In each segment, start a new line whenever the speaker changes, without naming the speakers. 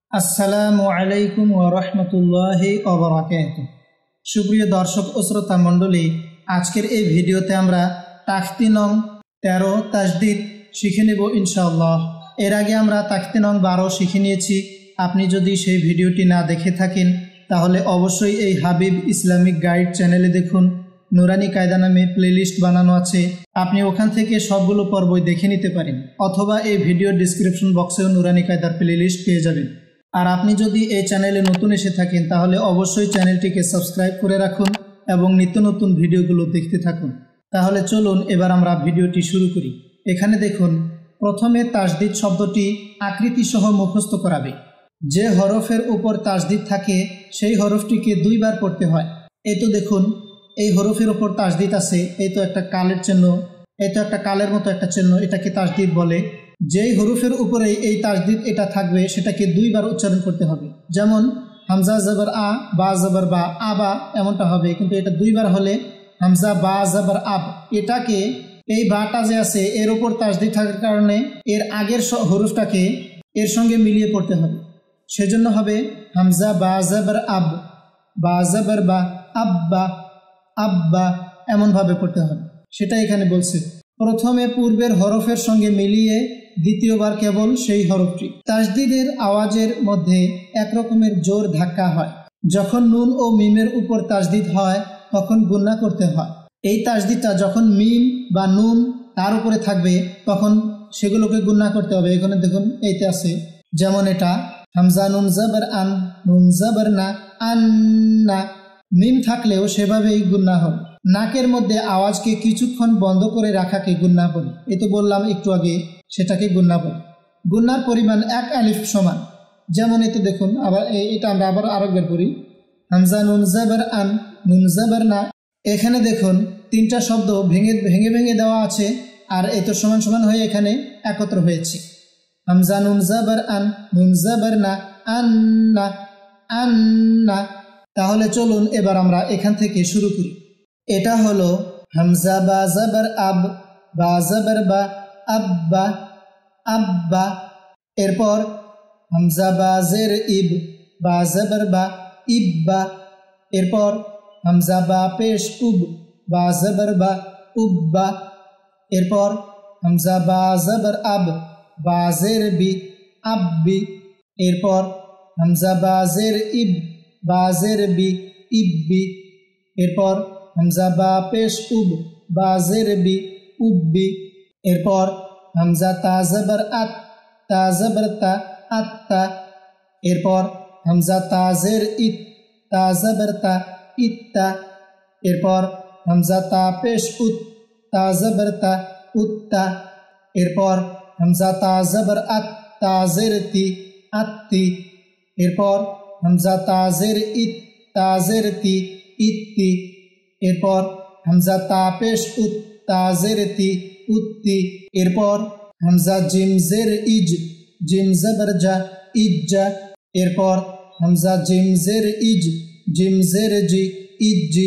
আসসালামু আলাইকুম ওয়া রাহমাতুল্লাহি ওয়া বারাকাতুহু। সুপ্রিয় দর্শক ও শ্রোতা মণ্ডলী, আজকের এই ভিডিওতে আমরা তাখতি নং 13 তাজদিদ শিখে নেব ইনশাআল্লাহ। এর আগে আমরা তাখতি নং 12 শিখে নিয়েছি। আপনি যদি সেই ভিডিওটি না দেখে থাকেন তাহলে অবশ্যই এই হাবিব ইসলামিক গাইড চ্যানেলে দেখুন। নুরানি কায়দা নামে প্লেলিস্ট বানানো আছে, আপনি ওখান থেকে সবগুলো পর্বই দেখে নিতে পারেন, অথবা এই ভিডিওর ডিসক্রিপশন বক্সেও নুরানি কায়দার প্লেলিস্ট পেয়ে যাবেন। আর আপনি যদি এই চ্যানেলে নতুন এসে থাকেন তাহলে অবশ্যই চ্যানেলটিকে সাবস্ক্রাইব করে রাখুন এবং নিত্য নতুন ভিডিওগুলো দেখতে থাকুন। তাহলে চলুন এবার আমরা ভিডিওটি শুরু করি। এখানে দেখুন, প্রথমে তাজদিদ শব্দটি আকৃতি সহ মুখস্থ করাবে। যে হরফের উপর তাজদিদ থাকে সেই হরফটিকে দুইবার পড়তে হয়। এই তো দেখুন, এই হরফের উপর তাজদিদ আছে, এই তো একটা কালের চিহ্ন, এই তো একটা কালের মতো একটা চিহ্ন, এটাকে তাজদিদ বলে। যেই হরফের উপরে এই তাজদিদ এটা থাকবে সেটাকে দুইবার উচ্চারণ করতে হবে। যেমন হামজা জবর আ, বা জবর বা, আবা এমনটা হবে, কিন্তু এটা দুইবার হলে হামজা বা জবর আব। এটাকে এই বাটা যে আছে এর উপর তাজদিদ থাকার কারণে এর আগের হরফটাকে এর সঙ্গে মিলিয়ে পড়তে হবে। সেজন্য হবে হামজা বা জবর আব, বা জবর বা, আব্বা আব্বা, এমনভাবে পড়তে হবে। সেটা এখানে বলছে। প্রথমে পূর্বের হরফের সঙ্গে মিলিয়ে দ্বিতীয়বার কেবল সেই হরফটি। তাজদিদের আওয়াজের মধ্যে একরকমের জোর ধাক্কা হয়। যখন নুন ও মিমের উপর তাজদিদ হয় তখন গুণনা করতে হয়। এই তাজদিদটা যখন মিম বা নুন তার উপরে থাকবে তখন সেগুলোকে গুণনা করতে হবে। এখানে দেখুন এইতে আছে, যেমন এটা হামজা নুন জবর আন, নুন জবর না, আন্না। মিম থাকলেও সেভাবেই গুণনা হবে। নাকের মধ্যে আওয়াজকে কিছুক্ষণ বন্ধ করে রাখাকে গুণনা বলে। এই তো বললাম একটু আগে, সেটাকে গুণনা বলে। গুণনার পরিমাণ এক আলিফ সমান। যেমন এই তো দেখুন, আবার এটা আমরা আবার আরেকবার করি, হামজা নুন জবর আন, নুন জবর না। এখানে দেখুন তিনটা শব্দ ভেঙে ভেঙে ভেঙে দেওয়া আছে, আর এই তো সমান সমান হয়ে এখানে একত্র হয়েছে। হামজা নুন জবর আন, নুন জবর না, আন্না আন্না। তাহলে চলুন এবার আমরা এখান থেকে শুরু করি। এটা হলো হামজা বা জবর আব, বা জবর বা, আব্বা আব্বা। এরপর হামজা বা জের ইব, বা জবর বা, ইব্বা। এরপর হামজা বা পেশ উব, বা জবর বা, উব্বা। এরপর হামজা বা জবর আব, বা জের বি, আব্বি। এরপর হামজা বা জের ইব, বা জের বি, ইব্বি। এরপর হামজা বা পেশ উব, বা জের বি, উব্বি। এরপর হামজা তা জবর আত, তা জবর তা, আত্তা। এরপর হামজা তা জের ইত, তা জবর তা, ইত্তা। এরপর হামজা তা পেশ উত, তা জবর তা, উত্তা। এরপর হামজা তা জবর আত, তা জের তি, আত্তি। এরপর হামজা তা জের ইত, তা জের তি, ইত্তি। এরপর হামজা তা পেশ উত, তা জের তি, উত্তি। এরপর হামজা জিম জের ইজ, জিম জবর জা, ইজ্জা। এরপর হামজা জিম জের ইজ, জিম জের জি, ইজ্জি।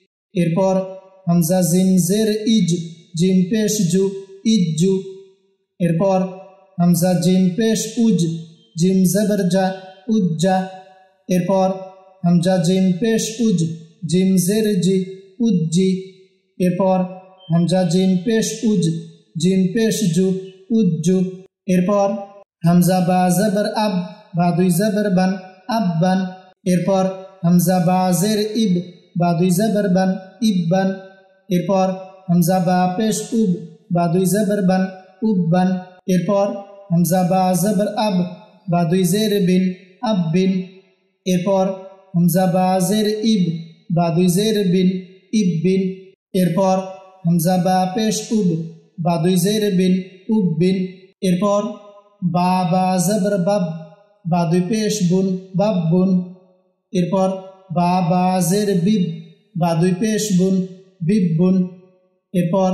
এরপর হামজা জিম জের ইজ, জিম পেশ জু, ইজ্জু। এরপর হামজা জিম পেশ উজ, জিম জবর জা, উজ্জা। এরপর হামজা জিম পেশ উজ, জিম জের জি, উজ্জি। এরপর হামজা জিম পেশ উজ, জিম পেশ জু, উজ্জু। এরপর হামজা বা জবর আব, বা দুই জবর বান, আব্বান। এরপর হামজা বা জের ইব, বা দুই জবর বান, ইব্বান। এরপর হামজা বা পেশ উব, বা দুই জবর বান, উব্বান। এরপর হামজা বা জবর আব, বা দুই জের বিন, আব্বিন। এরপর হামজা বা জের ইব, বা দুই জের বিন, ইব্বিন। এরপর হামজা বা পেশ উব, বা দুই জের বিন, উব্বিন। এরপর বা জবর বাব, বা দুই পেশ বুন, বাব্বুন। এরপর বা জের বিব, বা দুই পেশ বুন, বিব্বুন। এরপর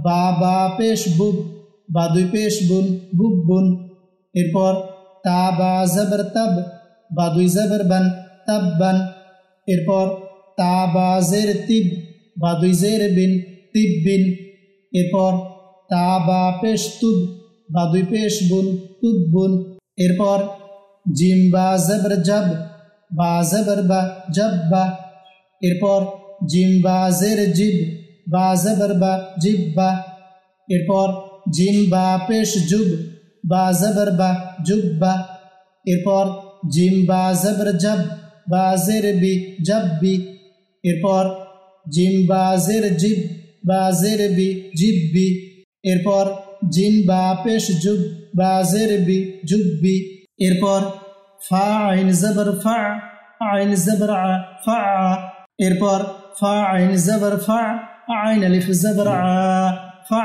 বা পেশ বুব, বা দুই পেশ বুন, বুব্বুন। এরপর তা বা জবর তাব, বা দুই জবর বান, তাব্বান। এরপর তা বা জের তিব, বা দুই জের বিন, তিব্বিন। এরপর তা বা পেশ তুব, বা দুই পেশ বুন, তুব্বুন। এরপর জিম বা জবর জব, বা জবর বা, জব্বা। এরপর জিম বা জের জিব, বা জবর বা, জিব্বা। এরপর জিম বা পেশ জুব, বা জবর বা, জুব্বা। এরপর জিম বা জবর জব, বা জের বি, জব্বি। এরপর জিম বা জের জিব, বা জের বি, জিব্বি। এরপর জিম বা পেশ জুব, বা জের বি, জুব্বি। এরপর ফা আইন জবর ফা, আইন জবর আ, ফা। এরপর ফা আইন জবর ফা, আইন আলিফ জবর আ, ফা।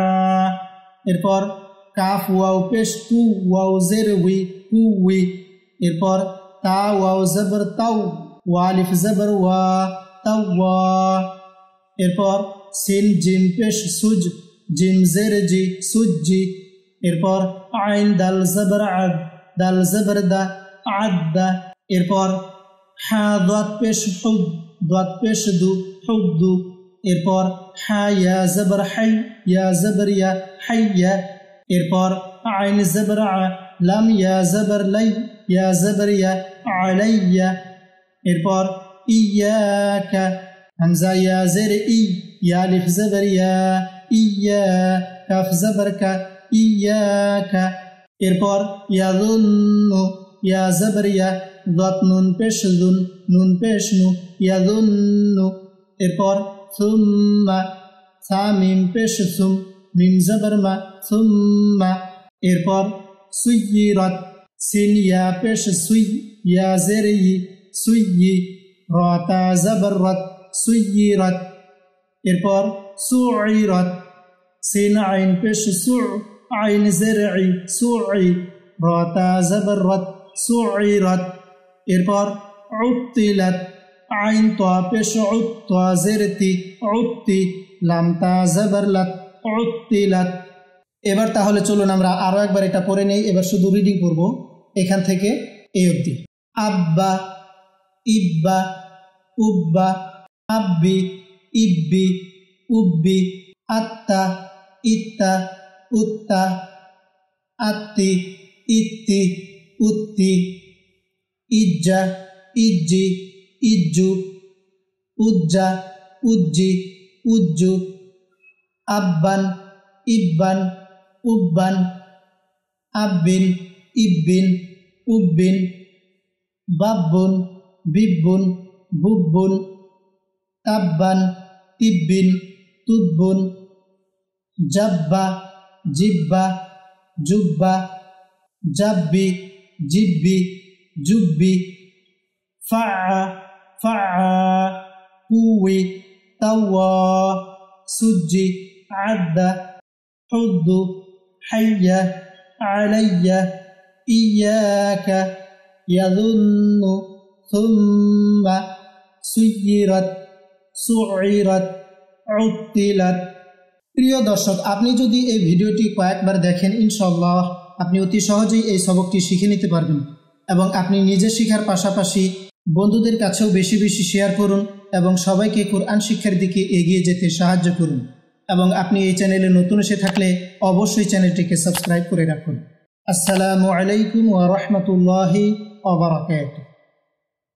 এরপর কাফ ওয়াও পেশ কু, ওয়াও জের উই, কুই। এরপর তা ওয়াও জবর তাও, ওয়া আলিফ জবর ওয়া, তাওয়া। এরপর সিন জিম পেশ সুজ, জিম জের জি, সুজ্জি। এরপর আইন দাল জবর আদ, দাল জবর দা, আদ্দা। এরপর হা দাত পেশ হুদ, দাত পেশ দু, হুদ্দু। এরপর হা ইয়া জবর হাই, ইয়া জবর ইয়া, হাইয়া। এরপর আইন জবর আ, লাম ইয়া জবর লাই, ইয়া জবর ইয়া, আলাইয়া। এরপর ইয়াকা, হামজা ইয়া জের ই, ইয়া আলিফ জবর ইয়া, ইয়া। কাফ জবর কা, ইয়াকা। এরপর ইয়াযুন্নু, ইয়া জবর ইয়া, দাত নুন পেশ দুন, নুন পেশ নু, ইয়াযুন্নু। এরপর সুম্মা, সা মিম পেশ সুম, মিম জবর মা, সুম্মা। এরপর সুইয়িরাত, সিন ইয়া পেশ সুই, ইয়া জের ই, সুইয়ি। র তা জবর রাত, সুইয়িরাত। এরপর সুইরাত, সিন আইন পেশ সু, আইন জের ই, সুই। র তা জবর রাত, সুইরাত। এরপর উত্তিলাত, আইন তা পেশ উত, তা জের তি, উত্তি। লাম তা জবর লাত, উত্তিলাত। এবার তাহলে চলুন আমরা আরো একবার এটা পড়ে নেই। এবার শুধু রিডিং করব এখান থেকে এই অবধি। আব্বা, ইব্বা, উব্বা, আব্বি, ইব্বি, উব্বি। আত্তা, ইত্তা, উত্তা, আত্তি, ইত্তি, উত্তি। ইজ্জা, ইজ্জি, ইজ্জু, উজ্জা, উজ্জি, উজ্জু। আব্বান, ইব্বান, উব্বান। আব্বিন, ইব্বিন, উব্বিন। বাব্বুন, বিব্বুন, বুব্বুন। তাব্বান, তিব্বিন, তুব্বুন। জাব্বা, জিব্বা, জুব্বা। জাব্বি, জিব্বি, জুব্বি। ফা, ফা। কুই, তাওয়া। সুজ্জি, আদ্দা। হুদ্দু, হাইয়া, আলাইয়া। ইয়াকা, ইয়াযুন্নু, সুম্মা। সুইয়িরাত, সুইরাত, উত্তিলাত। প্রিয় দর্শক, আপনি যদি এই ভিডিওটি কয়েকবার দেখেন ইনশাআল্লাহ আপনি অতি সহজেই এই সবকটি শিখে নিতে পারবেন। এবং আপনি নিজে শেখার পাশাপাশি বন্ধুদের কাছেও বেশি বেশি শেয়ার করুন এবং সবাইকে কোরআন শিক্ষার দিকে এগিয়ে যেতে সাহায্য করুন। এবং আপনি এই চ্যানেলে নতুন এসে থাকলে অবশ্যই চ্যানেলটিকে সাবস্ক্রাইব করে রাখুন। আসসালামু আলাইকুম ওয়া রাহমাতুল্লাহি ওয়া বারাকাতুহু।